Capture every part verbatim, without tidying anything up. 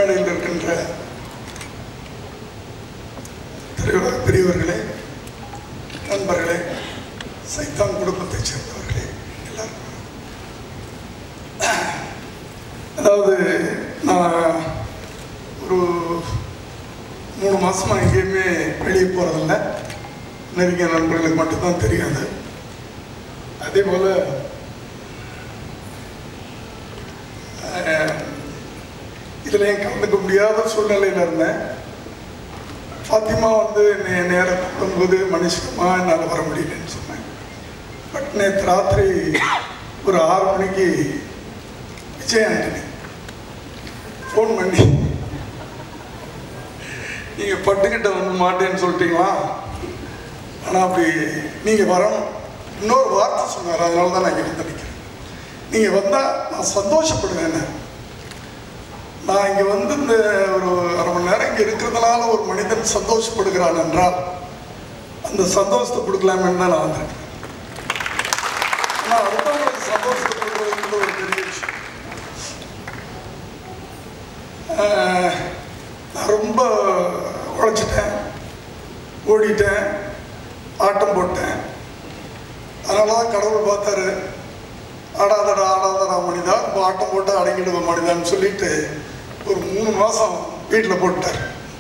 மேடையில் இருக்கின்ற பெரியவர்களே, நண்பர்களே, சைத்தான் குடும்பத்தைச் சேர்ந்தவர்களே எல்லாருக்கும், அதாவது நான் ஒரு மூணு மாதமாக எங்கேயுமே வெளியே போகிறதில்ல. நெருங்கிய நண்பர்களுக்கு மட்டும்தான் தெரியாது. அதே போல் இதில் ஏன் கலந்துக்க முடியாத சூழ்நிலையில் இருந்தேன். ஃபாத்திமா வந்து நேரம் கூடும்போது மனுஷமா என்னால் வர முடியலன்னு சொன்னேன். பட் நேற்று ராத்திரி ஒரு ஆறு மணிக்கு விஜய் ஆண்டனி ஃபோன் பண்ணி, நீங்கள் பட்டுக்கிட்ட வந்து மாட்டேன்னு சொல்லிட்டீங்களா, ஆனால் அப்படி நீங்கள் வரணும் இன்னொரு வார்த்தை சொன்னார். அதனால தான் நான் இங்கே நினைக்கிறேன். நீங்கள் வந்தால் நான் சந்தோஷப்படுவேன். நான் இங்கே வந்து இந்த ஒரு அரை மணி நேரம் இங்கே இருக்கிறதுனால ஒரு மனிதன் சந்தோஷப்படுகிறான் என்றால் அந்த சந்தோஷத்தை கொடுக்கலாமேன்னு தான் நான் வந்திருக்கேன். ஆனால் அடுத்தவங்களுக்கு சந்தோஷத்தை கொடுக்குறதுன்ற ஒரு பெரிய விஷயம். நான் ரொம்ப உழைச்சிட்டேன், ஓடிட்டேன், ஆட்டம் போட்டேன். அதனால தான் கடவுள் பார்த்தாரு, ஆடாதடா ஆடாதடா மனிதா, இப்போ ஆட்டம் போட்டு அடங்கிடுவ மனிதான்னு சொல்லிட்டு ஒரு மூணு மாதம் வீட்டில் போட்டார்.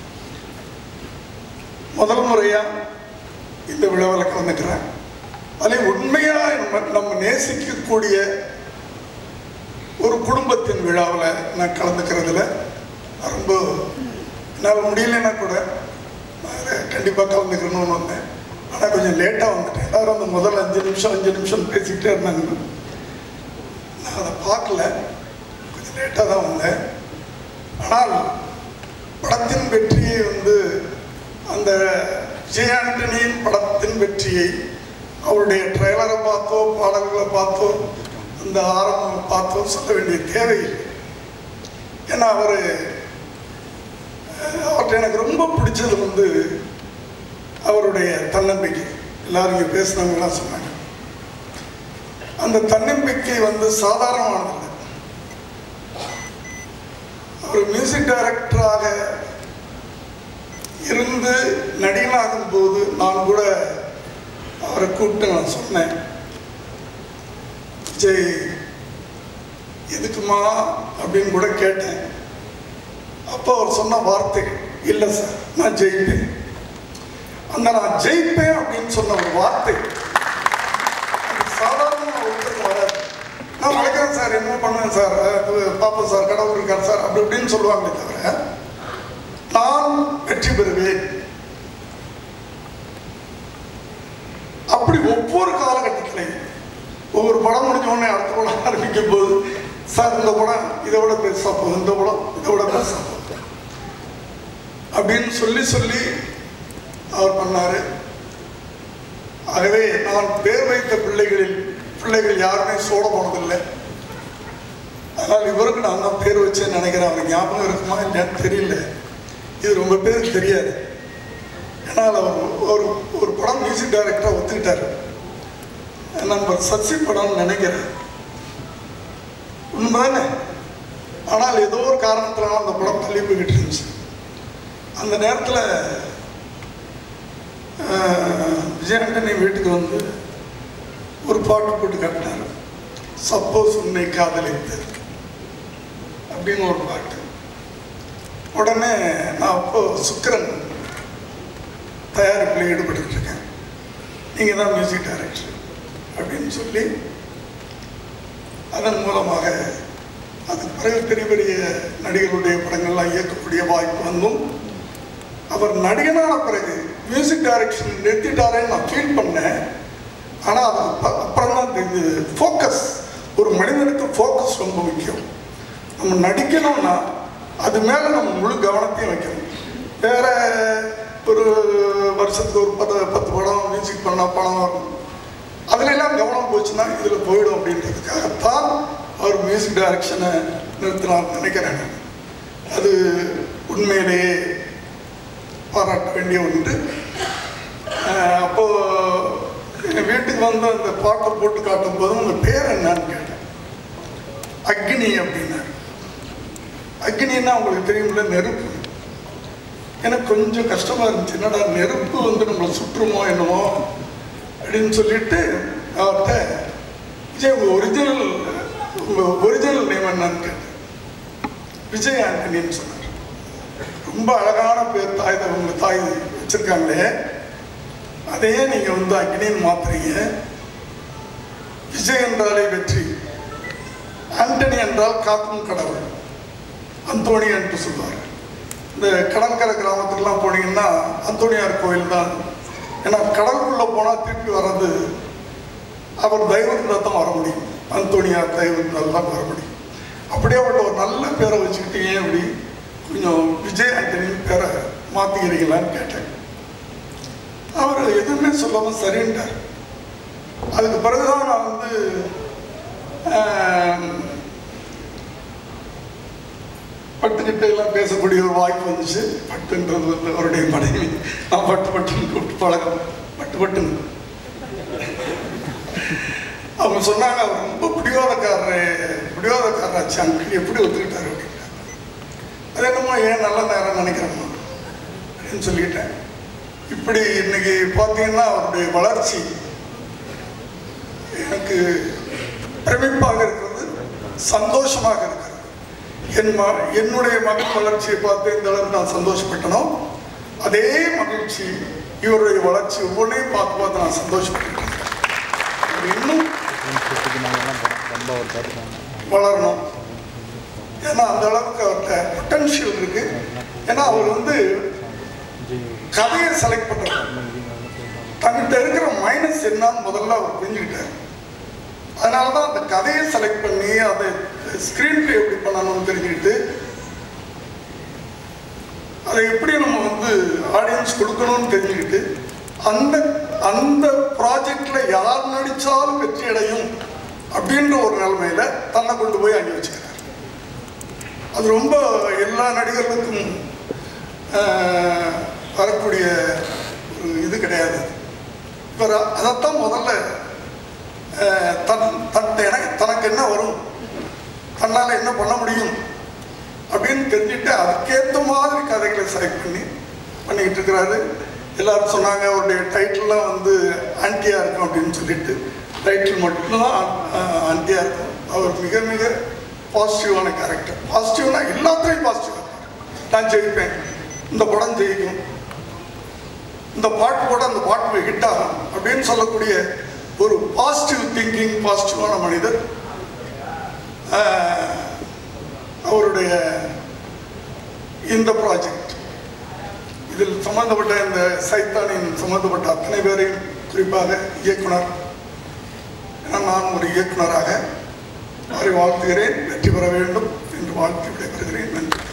முதல் முறையாக இந்த விழாவில் கலந்துக்கிறேன். அதில் உண்மையாக நம்ம நம்ம நேசிக்கக்கூடிய ஒரு குடும்பத்தின் விழாவில் நான் கலந்துக்கிறதுல ரொம்ப என்னால் முடியலைன்னா கூட நான் கண்டிப்பாக கலந்துக்கணும்னு வந்தேன். ஆனால் கொஞ்சம் லேட்டாக வந்துட்டேன். எல்லாரும் அந்த முதல் அஞ்சு நிமிஷம் அஞ்சு நிமிஷம் பேசிக்கிட்டே இருந்தாங்க. நான் அதை பார்க்கல, கொஞ்சம் லேட்டாக தான் வந்தேன். ஆனால் படத்தின் வெற்றியை வந்து அந்த விஜய் ஆண்டனியின் படத்தின் வெற்றியை அவருடைய ட்ரெய்லரை பார்த்தோ பாடல்களை பார்த்தோ அந்த ஆரம்பம் பார்த்தோ சொல்ல வேண்டிய தேவையில்லை. ஏன்னா அவர் அவர்கிட்ட எனக்கு ரொம்ப பிடிச்சது வந்து அவருடைய தன்னம்பிக்கை. எல்லாரும் இங்கே பேசுனவங்களாம் சொன்னாங்க. அந்த தன்னம்பிக்கை வந்து சாதாரணமானதில்லை. அவர் மியூசிக் டைரக்டராக இருந்து நடிகனாகும் போது நான் கூட அவரை கூப்பிட்டு நான் சொன்னேன், விஜய் எதுக்குமா அப்படின்னு கூட கேட்டேன். அப்போ அவர் சொன்ன வார்த்தை, இல்லை சார் நான் ஜெயிப்பேன். அந்த நான் ஜெயிப்பேன் அப்படின்னு சொன்ன ஒரு வார்த்தை சாதாரணமாக ஒருத்தருக்கு வராது. நான் வளர்க்குறேன் சார், என்ன பண்ணுவேன் சார், பார்ப்பேன் சார், கடவுள் இருக்கார் சார் அப்படி இப்படின்னு சொல்லுவாங்களே தவிர நான் வெற்றி பெறுவேன். அப்படி ஒவ்வொரு காலகட்டத்திலையும் ஒவ்வொரு படம் முடிஞ்ச உடனே அடுத்த படம் ஆரம்பிக்கும் போது சார் இந்த படம் இதை விட பெருசா போகுது, இந்த படம் இதை விட பெருசா போகுது அப்படின்னு சொல்லி சொல்லி அவர் பண்ணாரு. ஆகவே நான் பேர் வைத்த பிள்ளைகளில் பிள்ளைகள் யாருமே சோட போனதில்லை. அதனால் இவருக்கு நான் தான் பேர் வச்சேன்னு நினைக்கிறேன். அவருக்கு ஞாபகம் இருக்குமா இல்லைன்னு தெரியல. இது ரொம்ப பேருக்கு தெரியாது. ஏன்னால் அவர் ஒரு ஒரு படம் மியூசிக் டைரக்டராக ஒத்துக்கிட்டார். நண்பர் சசி படம்னு நினைக்கிறேன், உண்மைதானே? ஆனால் ஏதோ ஒரு காரணத்தினால அந்த படம் தள்ளி போய்கிட்டு இருந்துச்சு. அந்த நேரத்தில் விஜய் ஆண்டனி வீட்டுக்கு வந்து ஒரு பாட்டு போட்டு காட்டினார், சப்போஸ் உன்னை காதலித்து அப்படின்னு ஒரு பாட்டு. உடனே நான் அப்போ சுக்கரன் தயாரிப்பில் ஈடுபட்டு இருக்கேன், நீங்கள் தான் மியூசிக் டைரக்டர் அப்படின்னு சொல்லி அதன் மூலமாக அதுக்கு பிறகு பெரிய பெரிய நடிகர்களுடைய படங்கள்லாம் இயக்கக்கூடிய வாய்ப்பு வந்தும் அவர் நடிகனான பிறகு மியூசிக் டைரக்ஷன் நிறுத்திட்டாரேன்னு நான் ஃபீல் பண்ணேன். ஆனால் அது அப்புறம் தான் தெரிஞ்சது, ஃபோக்கஸ், ஒரு மனிதனுக்கு ஃபோக்கஸ் ரொம்ப முக்கியம். நம்ம நடிக்கணும்னா அது மேலே நம்ம முழு கவனத்தையும் வைக்கணும். வேற ஒரு வருஷத்துக்கு ஒரு பத்து பத்து படம் மியூசிக் பண்ணால் பணம் வரும், அதுலெல்லாம் கவனம் போச்சுன்னா இதில் போயிடும் அப்படின்றதுக்காகத்தான் அவர் மியூசிக் டைரக்ஷனை நிறுத்தினார் நினைக்கிறேன். அது உண்மையிலேயே பாராட்ட வேண்டிய ஒன்று. அப்போது எங்கள் வீட்டுக்கு வந்து அந்த பாட்டை போட்டு காட்டும் போது உங்கள் பேர் என்னன்னு கேட்டேன். அக்னி அப்படின்னாரு. அக்னின்னா உங்களுக்கு தெரியும்ல, நெருப்பு. எனக்கு கொஞ்சம் கஷ்டமாக இருந்துச்சு, என்னடா நெருப்பு வந்து நம்மளை சுற்றுமோ என்னமோ அப்படின்னு சொல்லிட்டு அவர்கிட்ட, விஜய் உங்கள் ஒரிஜினல் உங்கள் ஒரிஜினல் நேம் என்னன்னு கேட்டேன். விஜய் ஆண்டனின்னு சொன்னார். ரொம்ப அழகான பேர், தாய் தான் உங்கள் தாய் வச்சுருக்காங்களே, அதையே நீங்கள் வந்து அக்னின்னு மாத்துறீங்க. விஜய் என்றாலே வெற்றி, ஆண்டனி என்றால் காக்கும் கடவுள், அந்தோணி என்று சொல்வார். இந்த கடற்கரை கிராமத்துக்கெல்லாம் போனீங்கன்னா அந்தோணியார் கோயில் தான். ஏன்னா கடலுக்குள்ளே போனால் திருப்பி வர்றது அவர் தெய்வம் இருந்தால் தான் வர முடியும், அந்தோணியார் தெய்வம் இருந்தால் தான் வர முடியும். அப்படியே அவர்கிட்ட ஒரு நல்ல பேரை வச்சுக்கிட்டு ஏன் அப்படி கொஞ்சம் விஜய் ஆண்டனின்னு பேரை மாற்றிக்கிறீங்களான்னு கேட்டேன். அவர் எதுவுமே சொல்லாமல் சரின்ட்டார். அதுக்கு பிறகுதான் நான் வந்து பட்டுக்கிட்ட எல்லாம் பேசக்கூடிய ஒரு வாய்ப்பு வந்துச்சு. பட்டுன்றது வந்து அவருடைய மனைவி, நான் பட்டு பட்டுன்னு கூப்பிட்டு பழக்கம், பட்டு பட்டுன்னு. அவங்க சொன்னாங்க, அவர் ரொம்ப பிடிவாதக்காரரு பிடிவாதக்காரராச்சு அங்கிள், எப்படி ஒத்துக்கிட்டாரு அப்படின்ட்டாங்க. அது என்னமோ ஏன் நல்ல நேரம் நினைக்கிறோமா அப்படின்னு சொல்லிட்டேன். இப்படி இன்னைக்கு பார்த்தீங்கன்னா அவருடைய வளர்ச்சி எனக்கு பிரமிப்பாக இருக்கிறது, சந்தோஷமாக இருக்கிறது. என் ம என்னுடைய மகன் வளர்ச்சியை பார்த்து எந்த அளவுக்கு நான் சந்தோஷப்பட்டனோ அதே மகிழ்ச்சி இவருடைய வளர்ச்சி ஒவ்வொன்றையும் பார்த்து பார்த்து நான் சந்தோஷப்பட்டிருக்கேன். இன்னும் வளரணும், ஏன்னா அந்த அளவுக்கு அவர்கிட்ட பொட்டன்ஷியல் இருக்கு. ஏன்னா அவர் வந்து கதையை செலக்ட் பண்றாரு, தங்கிட்ட இருக்கிற மைனஸ் என்னன்னு முதல்ல அவர் புரிஞ்சுக்கிட்டார். அதனால தான் அந்த கதையை செலக்ட் பண்ணி அதை ஸ்க்ரீன் பிளே எப்படி பண்ணணும்னு தெரிஞ்சுக்கிட்டு அதை எப்படி நம்ம வந்து ஆடியன்ஸ் கொடுக்கணும்னு தெரிஞ்சுக்கிட்டு அந்த அந்த ப்ராஜெக்ட்ல யார் நடித்தாலும் வெற்றி அடையும் அப்படின்ற ஒரு நிலைமையில தன்னை கொண்டு போய் அங்கே வச்சுக்கிறார். அது ரொம்ப எல்லா நடிகர்களுக்கும் வரக்கூடிய ஒரு இது கிடையாது. இப்போ அதைத்தான் முதல்ல தன் தன் எனக்கு தனக்கு என்ன வரும், தன்னால் என்ன பண்ண முடியும் அப்படின்னு தெரிஞ்சுட்டு அதுக்கேற்ற மாதிரி கதைகளை செலக்ட் பண்ணி பண்ணிக்கிட்டு இருக்கிறாரு. எல்லாரும் சொன்னாங்க அவருடைய டைட்டில்லாம் வந்து ஆன்டியாக இருக்கும் அப்படின்னு சொல்லிட்டு, டைட்டில் மட்டும்தான் ஆன்டியாக இருக்கும். அவர் மிக மிக பாசிட்டிவான கேரக்டர். பாசிட்டிவ்னா எல்லாத்துலேயும் பாசிட்டிவாக இருப்பார். நான் ஜெயிப்பேன், இந்த படம் ஜெயிக்கும், இந்த பாட்டு கூட அந்த பாட்டு ஹிட் ஆகும் அப்படின்னு சொல்லக்கூடிய ஒரு பாசிட்டிவ் திங்கிங், பாசிட்டிவான மனிதர். அவருடைய இந்த ப்ராஜெக்ட் இதில் சம்பந்தப்பட்ட இந்த சைத்தானின் சம்பந்தப்பட்ட அத்தனை பேரையும், குறிப்பாக இயக்குனர், நான் ஒரு இயக்குனராக அவரை வாழ்த்துகிறேன். வெற்றி பெற வேண்டும் என்று வாழ்த்து விடைபெறுகிறேன். நன்றி.